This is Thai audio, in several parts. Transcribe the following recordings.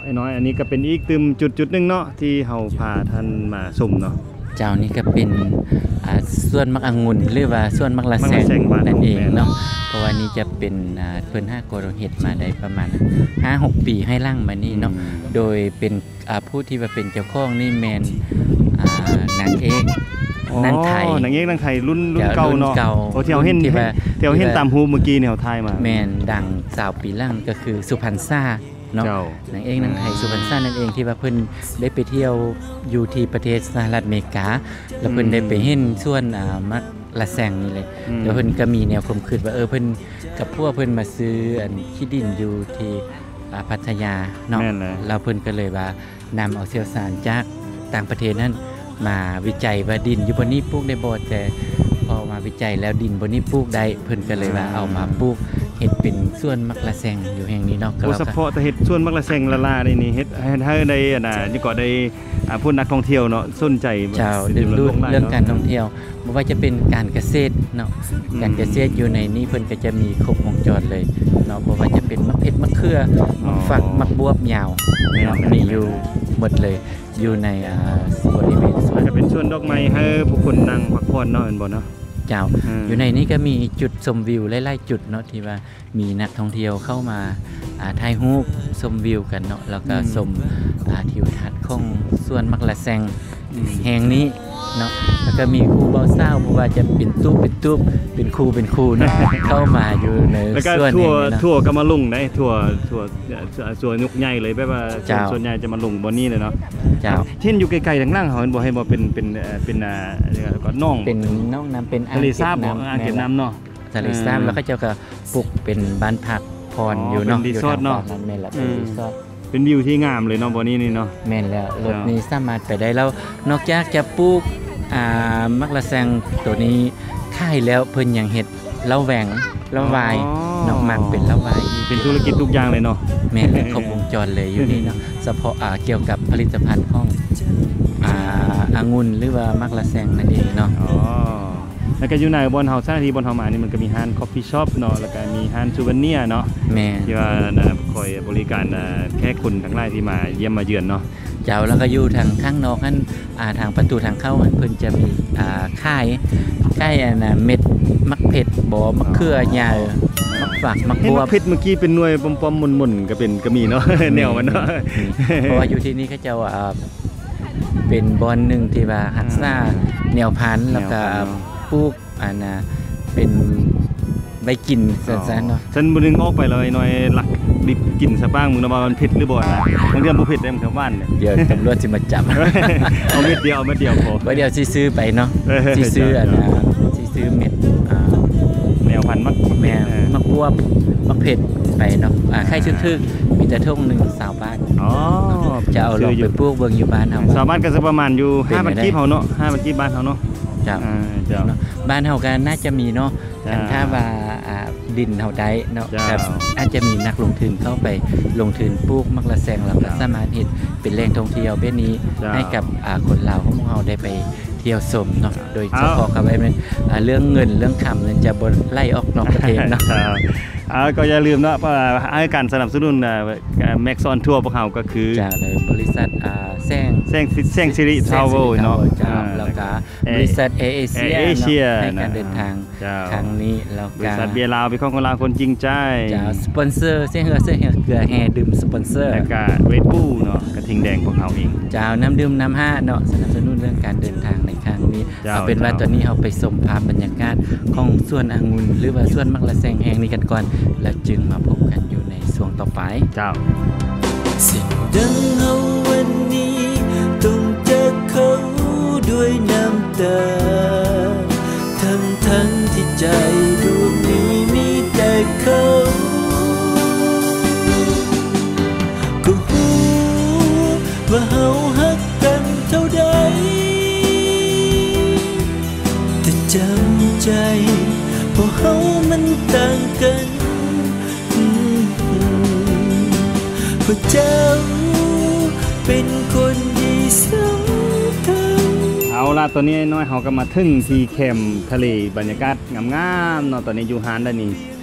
ไอ้น้อยอันนี้ก็เป็นอีกจุดนึงเนาะที่เฮาพาท่านมาชมเนาะเจ้านี่ก็เป็นส่วนมักองุ่นหรือว่าส่วนมักละแสงนั่นเองเนาะเพราะว่านี่จะเป็นเพิ่น5 กรเฮ็ดมาได้ประมาณ 5-6 ปีให้ล่างมานี่เนาะโดยเป็นผู้ที่ว่าเป็นเจ้าของนี่แมนนางเอกนางไทยนางเอกนางไทยรุ่นเก่าเนาะที่เฮาเห็นตามฮูปเมื่อกี้เนี่ยเฮาถ่ายมาแมนดังสาวปีล่างก็คือสุพรรณซ่าเนาะนางเอกนางไทยสุพรรณซ่านั่นเองที่ว่าเพิ่นได้ไปเที่ยวอยู่ที่ประเทศสหรัฐอเมริกาแล้วเพิ่นได้ไปเห็นส่วนมักละแสงนี่เลยแล้วเพิ่นก็มีแนวความคิดว่าเพิ่นกับพวกเพิ่นมาซื้อที่ดินอยู่ที่พัทยาเนาะแล้วเพิ่นก็เลยว่านำเอาเชี่ยวชาญจากต่างประเทศนั้นมาวิจัยว่าดินอยู่บนนี้ปลูกได้บ่แต่พอมาวิจัยแล้วดินบนนี้ปลูกได้เพิ่นก็เลยว่าเอามาปลูกเฮ็ดเป็นส่วนมักละแสงอยู่แห่งนี้เนาะก็เฉพาะแต่เฮ็ดส่วนมักละแสงละลานี่เฮ็ดให้ได้นี่ก็ได้ผู้นักท่องเที่ยวเนาะสนใจเจ้าดึงดูดเรื่องการท่องเที่ยวบ่ว่าจะเป็นการเกษตรเนาะการเกษตรอยู่ในนี้เพิ่นก็จะมีครบวงจรเลยเนาะบ่ว่าจะเป็นมะเขือมะเขือมะฝักมะบวบยาวมีอยู่หมดเลยอยู่ในบริเวณสวนก็เป็นส่วนดอกไม้ให้ผู้คนนั่งพักผ่อนเนาะเห็นบ่เนาะเจ้าอยู่ในนี้ก็มีจุดชมวิวหลายๆจุดเนาะที่ว่ามีนักท่องเที่ยวเข้ามาถ่ายรูปชมวิวกันเนาะแล้วก็ชมทิวทัศน์ของสวนมักละแสงแห่งนี้เนาะแล้วก็มีครูเบาเศร้าเพราะว่าจะเป็นตู้เป็นครูเนาะเข้ามาอยู่ในส่วนนี้ทั่วก็มาลงได้ทั่วยุกใหญ่เลยแบบว่าส่วนใหญ่จะมาลงบนนี้เลยเนาะเจ้าเช่นอยู่ไกลๆทางล่างเขาบอกให้บอกเป็นก็น่องเป็นน่องน้ำเป็นทะเลสาบอ่างเก็บน้ำเนาะทะเลสาบแล้วก็เจ้าก็ปลูกเป็นบ้านพักพรอยู่เนาะอยู่ทางเนาะนั่นแม่นละเป็นรีสอร์ทเป็นวิวที่งามเลยเนาะบนนี้นี่เนาะแม่นแล้วรถนี้สามารถไปได้แล้วนอกจากจะปลูกมักละแสงตัวนี้ค่ายแล้วเพิ่นยังเฮ็ดเล้าแหวงเล้าวายนอกมักเป็นเล้าวายเป็นธุรกิจทุกอย่างเลยเนาะแม่นครบวงจรเลยอยู่นี่เนาะเฉพาะเกี่ยวกับผลิตภัณฑ์ขององุ่นหรือว่ามักละแสงนั่นเองเนาะแล้วก็อยู่ในบอนเฮาซ่าที่บอนเฮามานี่มันก็มีร้านคอฟฟี่ช็อปเนาะแล้วก็มีร้านซูเวเนียร์เนาะแม่ที่ว่าคอยบริการแค่คนทั้งหลายที่มาเยี่ยมมาเยือนเนาะเจ้าแล้วก็อยู่ทางข้างนอกนั้นทางประตูทางเข้าเพิ่นจะมีค่ายเม็ดมักเผ็ดบ่มะเขือยาวมักฝักมักบัวเผ็ดเมื่อกี้เป็นหน่วยปอมๆมุนๆก็มีเนาะแนวมันเนาะเพราะว่าอยู่ที่นี่เขาเจ้าเป็นบอนนึงที่ว่าฮัดซ่าแนวพันธุ์แล้วก็ปลูกเป็นใบกินซั่นๆเนาะฉันบ่นึงออกไปเลยหน่อยหลักดิบกินซะบ้างมึงว่ามันเผ็ดหรือบ่นะบางเรื่องบ่เผ็ดได้มันแถวบ้านเนี่ยเดี๋ยวตำรวจสิมาจับเอาเม็ดเดียวพอบ่เดี๋ยวสิซื้อไปเนาะสิซื้อสิซื้อเม็ดแนวพันธุ์มักบวบมักเผ็ดไปเนาะค่ายทึกๆมีแต่ทุ่งนึง20 บาทจะเอาลงไปปลูกเบิ่งอยู่บ้านเฮา 20 บาทก็สิประมาณอยู่5 บาทกีบเฮาเนาะ5 บาทกีบบ้านเฮาเนาะเจ้าบ้านเฮาก็น่าจะมีเนาะถ้าว่าดินเฮาได้เนาะครับอาจจะมีนักลงทุนเข้าไปลงทุนปลูกมักละแสงแล้วก็สามารถเฮ็ดเป็นแหล่งท่องเที่ยวแบบนี้ให้กับคนลาวของเฮาได้ไปเที่ยวชมเนาะโดยเฉพาะกับเรื่องเงินเรื่องคำนั้นจะบ่ไล่ออกนอกประเทศเนาะก็อย่าลืมเนาะให้การสนับสนุนแม็กซ์ออนทัวร์พวกเขาก็คือจ้าเลยบริษัทแซงสิริทราเวลเนาะแล้วก็บริษัทเอเชียให้การเดินทางครั้งนี้แล้วก็บริษัทเบียร์ลาวเป็นของลาวคนจริงใจจ้าสปอนเซอร์เสื้อเกลือแห่ดื่มสปอนเซอร์แล้วก็เวทบูเนาะกระทิงแดงพวกเขาเองจ้าน้ำดื่มน้ำห้าเนาะสนับสนุนเรื่องการเดินทางในครั้งนี้เอาเป็นว่าตอนนี้เอาไปชมภาพบรรยากาศของสวนองุ่นหรือว่าสวนมักละแสงแห่งนี้กันก่อนแล้วจึงมาพบกันอยู่ในช่วงต่อไปเจ้าสิ่งดังเอาวันนี้ต้องเจอเขาด้วยน้ำตาทั้งที่ใจดวงนี้มีแต่เขาก็หูว่าเฮาฮักกันเท่าใดแต่จำใจเพราะเฮามันต่างกันเพราะเจ้าเป็นคนดีสำคัญเอาล่ะตอนนี้น้อยเฮาก็มาถึงที่แคมป์ทะเลบรรยากาศงามๆเนาะตอนนี้อยู่ฮานได้นี่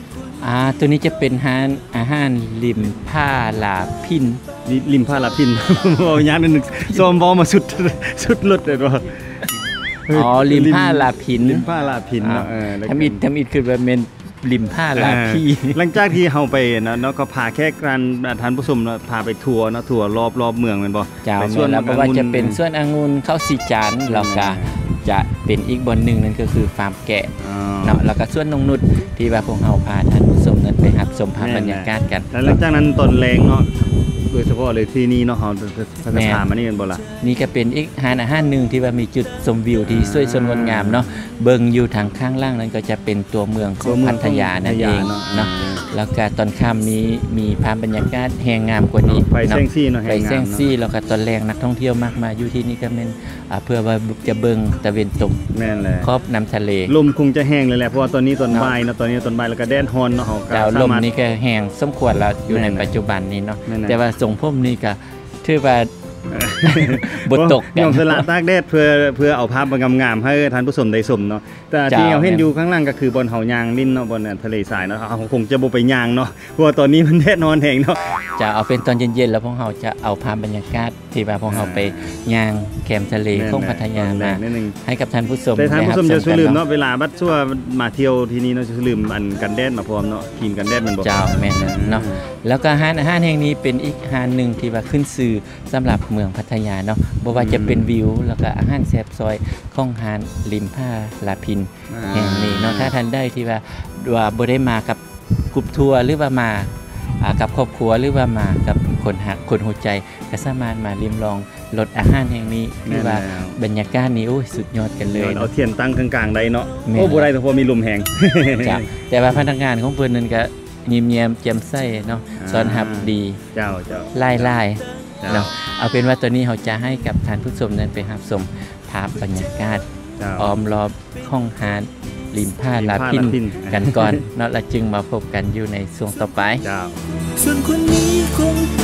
ตัวนี้จะเป็นอาหารริมผ้าลาพินริมผ้าลาพิน เอาอย่างนึงซอมบอมาสุดรถเลยว่าริมผ้าลาพินริมผ้าลาพินเนาะทำอิดคือแบบเป็นริมผ้าลาพีหลังจากที่เฮาไปเนาะก็พาแค่การท่านผู้ชมเนาะพาไปทัวร์เนาะทัวร์รอบเมืองแม่นบ่ไปส่วนแล้วก็ว่าจะเป็นส่วนองุ่นข้าวสีจานแล้วก็จะเป็นอีกบนหนึ่งนั่นก็คือฟาร์มแกะเนาะแล้วก็ส่วนนงนุชที่ว่าพวกเฮาพาท่านผู้ชมนั้นไปรับชมภาพบรรยากาศกันแล้วหลังจากนั้นตอนแรงเนาะโดยเฉพาะเลยที่นี่เนาะเฮาสถานมานี่กันบ่ล่ะนี่ก็เป็นอีกอาหารหนึ่งที่ว่ามีจุดชมวิวที่สวยสดงดงามเนาะเบิ่งอยู่ทางข้างล่างนั้นก็จะเป็นตัวเมืองของพัทยานั่นเองเนาะแล้วก็ตอนค่ำนี้มีภาพบรรยากาศแห่งงามกว่านี้ไปแซงซี่เนาะไปแซงซี่แล้วก็ตอนแรงนักท่องเที่ยวมากมาอยู่ที่นี่ก็เป็นเพื่อว่าจะเบิ่งตะเวนตกแม่นแหละครอบน้ำทะเลลมคงจะแห้งเลยแหละเพราะว่าตอนนี้ตอนบ่ายเนาะตอนนี้ตอนบ่ายแล้วก็แดดร้อนเนาะเฮาก็ลมนี่ก็แห้งสมควรแล้วอยู่ในปัจจุบันนี้เนาะแต่ว่าทรงผมนี่ก็ถือว่าบทตกยอมสละตากแดดเพื่อเอาภาพงามๆให้ท่านผู้ชมได้ชมเนาะแต่ที่เราเห็นอยู่ข้างล่างก็คือบนเฮายางลิ้นเนาะบนทะเลทรายเนาะเขาคงจะบ่ไปยางเนาะเพราะว่าตอนนี้มันแดดนอนแห้งเนาะจะเอาเป็นตอนเย็นๆแล้วพวกเราจะเอาภาพบรรยากาศที่ว่าพวกเราไปยางแคมทะเลของพัทยามาให้กับท่านผู้ชมแต่ท่านผู้ชมจะช่วยลืมเนาะเวลาบัดชั่วมาเที่ยวที่นี่เนาะจะลืมอันกันแดดมาพร้อมเนาะครีมกันแดดมันบ่เจ้าแม่นเนาะแล้วก็อาหารแห่งนี้เป็นอีกอาหารนึงที่ว่าขึ้นชื่อสำหรับเมืองพัทยาเนาะบ่ว่าจะเป็นวิวแล้วก็อาหารแซ่บซอยของอาหารริมผ้าลาพินแห่งนี้เนาะถ้าท่านได้ที่ว่าบ่ได้มากับกลุ่มทัวร์หรือว่ามากับครอบครัวหรือว่ามากับคนหักคนหัวใจก็สามารถมาลิ้มลองรสอาหารแห่งนี้หรือว่าบรรยากาศนี้โอ้ยสุดยอดกันเลยเอาเทียนตั้งกลางๆได้เนาะโอ้บ่ได้แต่พอมีลมแห้งแต่ว่าพนักงานของเพิ่นนั้นก็ยิ้มแย้มแจ่มใสเนาะต้อนรับดีเจ้าไล่เนาะเอาเป็นว่าตัวนี้เราจะให้กับท่านผู้ชมนั้นไปรับชมภาพบรรยากาศอ้อมรอบห้องหาดริมผ้าลาพินกันก่อนเนาะแล้วจึงมาพบกันอยู่ในช่วงต่อไปส่วนคนนี้คง